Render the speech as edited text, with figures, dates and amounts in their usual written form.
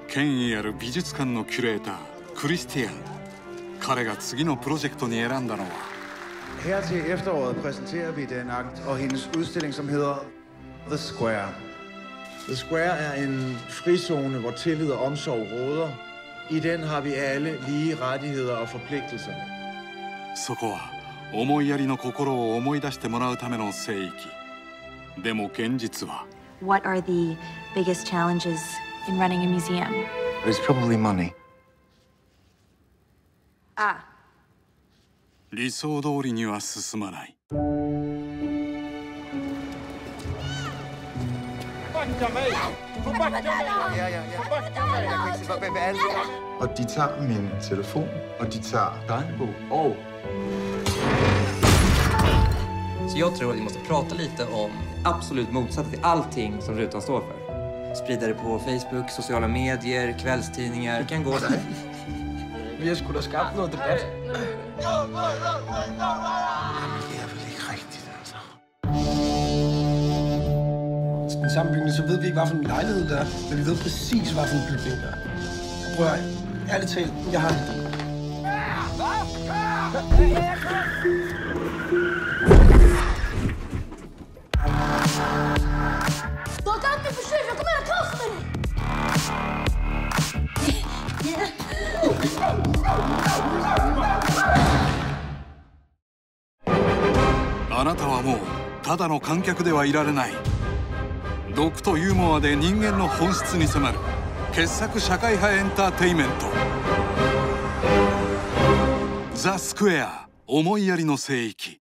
権威ある美術館のキュレータークリスティアン。彼が次のプロジェクトに選んだのは Her til efteråret præsenterer vi den akt og hendes udstilling, som hedder The Square. The Square er en frizone, hvor tillid og omsorg råder. I den har vi alle lige rettigheder og forpligtelser. そこは思いやりの心を思い出してもらうための聖域。でも現実は What are the biggest challenges in running a museum? It's probably money. 理想通りには進まない。 Og de tager min telefon, og de tager dagbok og... Så jag tror att vi måste prata lite om absolut motsatsen till allting som rutan står för. Sprida det på Facebook, sociala medier, kvällstidningar. Vi kan gå där. Vi har sgu da skabt noget debat. Det er vel ikke rigtigt, altså. Den samme bygning, så ved vi ikke, hvad for en lejlighed der er, men vi ved præcis, hvad for en bygning der er. Prøv at høre, ærligt talt, jeg har en idé. Du har dømt mig for syg, jeg kommer ind og kaste med dig! あなたはもうただの観客ではいられない。毒とユーモアで人間の本質に迫る傑作社会派エンターテイメント。ザ・スクエア、思いやりの聖域。